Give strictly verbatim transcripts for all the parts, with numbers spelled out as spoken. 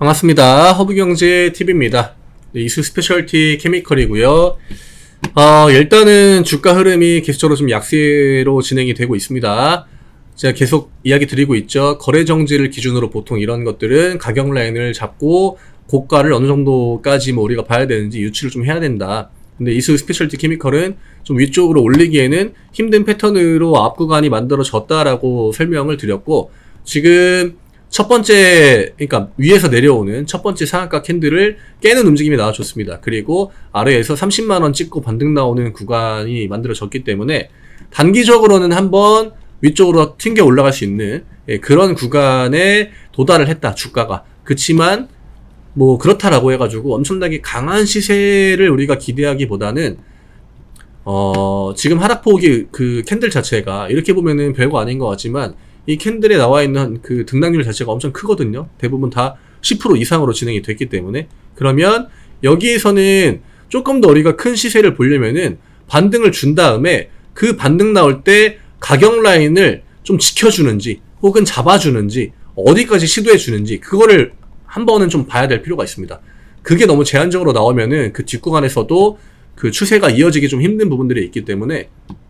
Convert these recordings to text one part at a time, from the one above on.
반갑습니다. 허브경제티비입니다. 네, 이수 스페셜티 케미컬이고요. 어, 일단은 주가 흐름이 계속적으로 좀 약세로 진행이 되고 있습니다. 제가 계속 이야기 드리고 있죠. 거래 정지를 기준으로 보통 이런 것들은 가격 라인을 잡고 고가를 어느 정도까지 뭐 우리가 봐야 되는지 유추를 좀 해야 된다. 근데 이수 스페셜티 케미컬은 좀 위쪽으로 올리기에는 힘든 패턴으로 앞 구간이 만들어졌다라고 설명을 드렸고, 지금 첫 번째, 그러니까 위에서 내려오는 첫 번째 상한가 캔들을 깨는 움직임이 나와줬습니다. 그리고 아래에서 삼십만 원 찍고 반등 나오는 구간이 만들어졌기 때문에 단기적으로는 한번 위쪽으로 튕겨 올라갈 수 있는 그런 구간에 도달을 했다, 주가가. 그치만 뭐 그렇다라고 해가지고 엄청나게 강한 시세를 우리가 기대하기보다는 어 지금 하락폭이 그 캔들 자체가 이렇게 보면은 별거 아닌 것 같지만 이 캔들에 나와 있는 그 등락률 자체가 엄청 크거든요. 대부분 다 십 퍼센트 이상으로 진행이 됐기 때문에. 그러면 여기에서는 조금 더 우리가 큰 시세를 보려면은 반등을 준 다음에 그 반등 나올 때 가격 라인을 좀 지켜주는지 혹은 잡아주는지 어디까지 시도해 주는지 그거를 한 번은 좀 봐야 될 필요가 있습니다. 그게 너무 제한적으로 나오면은 그 뒷구간에서도 그 추세가 이어지기 좀 힘든 부분들이 있기 때문에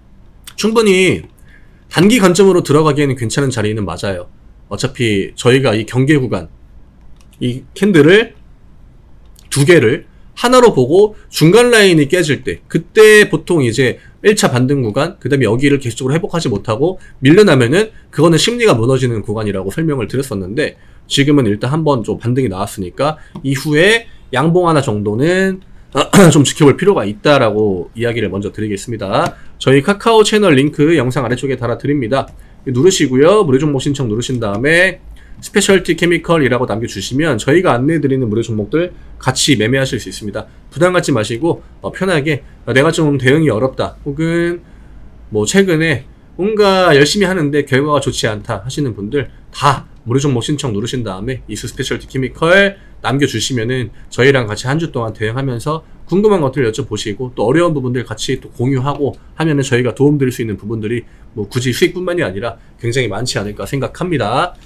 충분히 단기 관점으로 들어가기에는 괜찮은 자리는 맞아요. 어차피 저희가 이 경계 구간, 이 캔들을 두 개를 하나로 보고 중간 라인이 깨질 때, 그때 보통 이제 일 차 반등 구간, 그 다음에 여기를 계속적으로 회복하지 못하고 밀려나면은 그거는 심리가 무너지는 구간이라고 설명을 드렸었는데, 지금은 일단 한번 좀 반등이 나왔으니까 이후에 양봉 하나 정도는 좀 지켜볼 필요가 있다라고 이야기를 먼저 드리겠습니다. 저희 카카오 채널 링크 영상 아래쪽에 달아드립니다. 누르시고요. 무료 종목 신청 누르신 다음에 스페셜티 케미컬이라고 남겨주시면 저희가 안내해드리는 무료 종목들 같이 매매하실 수 있습니다. 부담 갖지 마시고 어, 편하게 어, 내가 좀 대응이 어렵다, 혹은 뭐 최근에 뭔가 열심히 하는데 결과가 좋지 않다 하시는 분들 다 무료 종목 신청 누르신 다음에 이수 스페셜티 케미컬 남겨주시면은 저희랑 같이 한 주 동안 대응하면서 궁금한 것들을 여쭤보시고 또 어려운 부분들 같이 또 공유하고 하면은 저희가 도움드릴 수 있는 부분들이 뭐 굳이 수익뿐만이 아니라 굉장히 많지 않을까 생각합니다.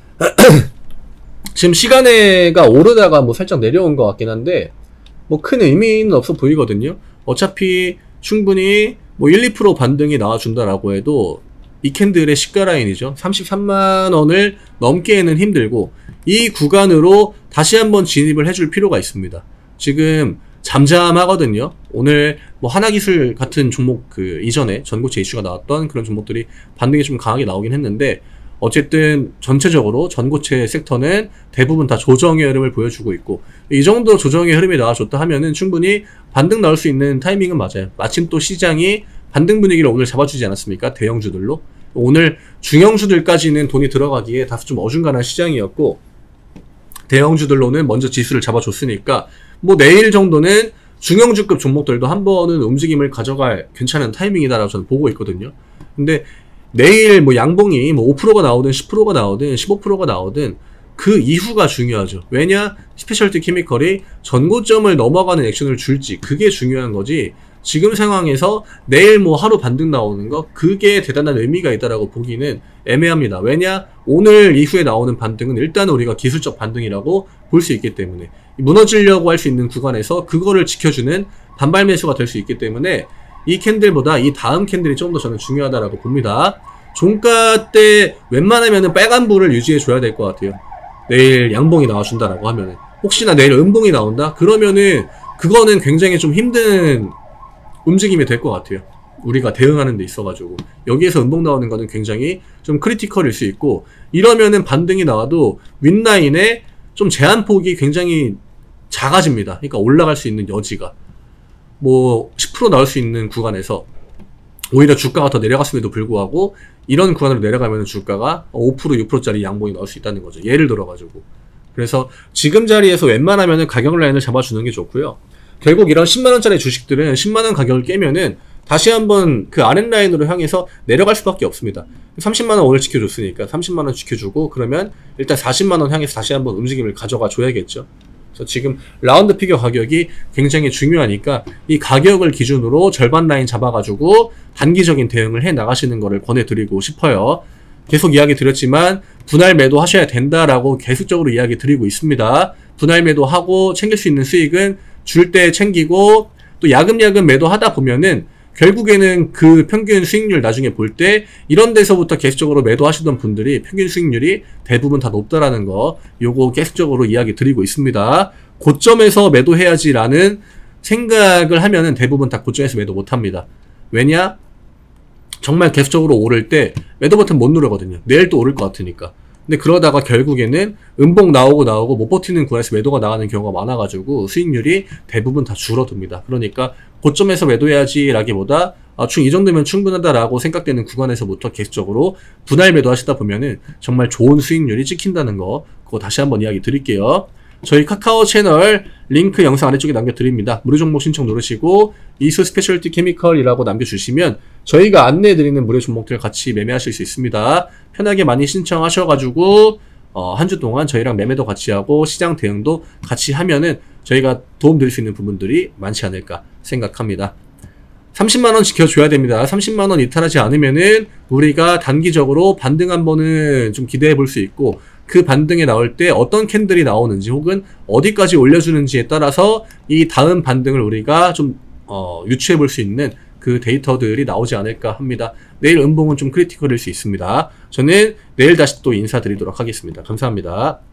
지금 시간에가 오르다가 뭐 살짝 내려온 것 같긴 한데 뭐 큰 의미는 없어 보이거든요. 어차피 충분히 뭐 일, 이 퍼센트 반등이 나와준다라고 해도 이 캔들의 시가 라인이죠. 삼십삼만 원을 넘기에는 힘들고 이 구간으로 다시 한번 진입을 해줄 필요가 있습니다. 지금 잠잠하거든요. 오늘 뭐 하나기술 같은 종목, 그 이전에 전고체 이슈가 나왔던 그런 종목들이 반등이 좀 강하게 나오긴 했는데, 어쨌든 전체적으로 전고체 섹터는 대부분 다 조정의 흐름을 보여주고 있고, 이 정도 조정의 흐름이 나와줬다 하면은 충분히 반등 나올 수 있는 타이밍은 맞아요. 마침 또 시장이 반등 분위기를 오늘 잡아주지 않았습니까? 대형주들로. 오늘 중형주들까지는 돈이 들어가기에 다소 좀 어중간한 시장이었고, 대형주들로는 먼저 지수를 잡아줬으니까 뭐 내일 정도는 중형주급 종목들도 한 번은 움직임을 가져갈 괜찮은 타이밍이다라고 저는 보고 있거든요. 근데 내일 뭐 양봉이 뭐 오 퍼센트가 나오든 십 퍼센트가 나오든 십오 퍼센트가 나오든 그 이후가 중요하죠. 왜냐? 스페셜티 케미컬이 전고점을 넘어가는 액션을 줄지, 그게 중요한 거지. 지금 상황에서 내일 뭐 하루 반등 나오는 거, 그게 대단한 의미가 있다라고 보기는 애매합니다. 왜냐? 오늘 이후에 나오는 반등은 일단 우리가 기술적 반등이라고 볼 수 있기 때문에, 무너지려고 할 수 있는 구간에서 그거를 지켜주는 반발 매수가 될 수 있기 때문에 이 캔들보다 이 다음 캔들이 좀 더 저는 중요하다라고 봅니다. 종가 때 웬만하면은 빨간불을 유지해 줘야 될 것 같아요. 내일 양봉이 나와준다라고 하면은, 혹시나 내일 음봉이 나온다? 그러면은 그거는 굉장히 좀 힘든 움직임이 될 것 같아요. 우리가 대응하는 데 있어가지고 여기에서 음봉 나오는 거는 굉장히 좀 크리티컬일 수 있고, 이러면은 반등이 나와도 윗라인에 좀 제한폭이 굉장히 작아집니다. 그러니까 올라갈 수 있는 여지가 뭐 십 퍼센트 나올 수 있는 구간에서 오히려 주가가 더 내려갔음에도 불구하고 이런 구간으로 내려가면 주가가 오 퍼센트 육 퍼센트짜리 양봉이 나올 수 있다는 거죠. 예를 들어가지고. 그래서 지금 자리에서 웬만하면 가격 라인을 잡아주는 게 좋고요. 결국 이런 십만 원짜리 주식들은 십만 원 가격을 깨면은 다시 한번 그 아랫라인으로 향해서 내려갈 수밖에 없습니다. 삼십만 원 오늘 지켜줬으니까 삼십만 원 지켜주고, 그러면 일단 사십만 원 향해서 다시 한번 움직임을 가져가 줘야겠죠. 그래서 지금 라운드 피겨 가격이 굉장히 중요하니까 이 가격을 기준으로 절반 라인 잡아가지고 단기적인 대응을 해 나가시는 거를 권해드리고 싶어요. 계속 이야기 드렸지만 분할 매도 하셔야 된다라고 계속적으로 이야기 드리고 있습니다. 분할 매도하고 챙길 수 있는 수익은 줄 때 챙기고 또 야금야금 매도하다 보면은 결국에는 그 평균 수익률 나중에 볼 때 이런 데서부터 계속적으로 매도하시던 분들이 평균 수익률이 대부분 다 높다라는 거 요거 계속적으로 이야기 드리고 있습니다. 고점에서 매도해야지라는 생각을 하면은 대부분 다 고점에서 매도 못합니다. 왜냐? 정말 계속적으로 오를 때 매도 버튼 못 누르거든요. 내일 또 오를 것 같으니까. 근데 그러다가 결국에는 음봉 나오고 나오고 못 버티는 구간에서 매도가 나가는 경우가 많아가지고 수익률이 대부분 다 줄어듭니다. 그러니까 고점에서 매도해야지 라기보다 아, 충, 이 정도면 충분하다라고 생각되는 구간에서부터 계속적으로 분할 매도 하시다 보면은 정말 좋은 수익률이 찍힌다는 거 그거 다시 한번 이야기 드릴게요. 저희 카카오 채널 링크 영상 아래쪽에 남겨드립니다. 무료 종목 신청 누르시고 이수 스페셜티 케미컬이라고 남겨주시면 저희가 안내해드리는 무료 종목들 같이 매매하실 수 있습니다. 편하게 많이 신청하셔가지고 어, 한 주 동안 저희랑 매매도 같이 하고 시장 대응도 같이 하면은 저희가 도움드릴 수 있는 부분들이 많지 않을까 생각합니다. 삼십만 원 지켜줘야 됩니다. 삼십만 원 이탈하지 않으면은 우리가 단기적으로 반등 한번은 좀 기대해 볼 수 있고 그 반등에 나올 때 어떤 캔들이 나오는지 혹은 어디까지 올려주는지에 따라서 이 다음 반등을 우리가 좀 어, 유추해 볼 수 있는 그 데이터들이 나오지 않을까 합니다. 내일 음봉은 좀 크리티컬일 수 있습니다. 저는 내일 다시 또 인사드리도록 하겠습니다. 감사합니다.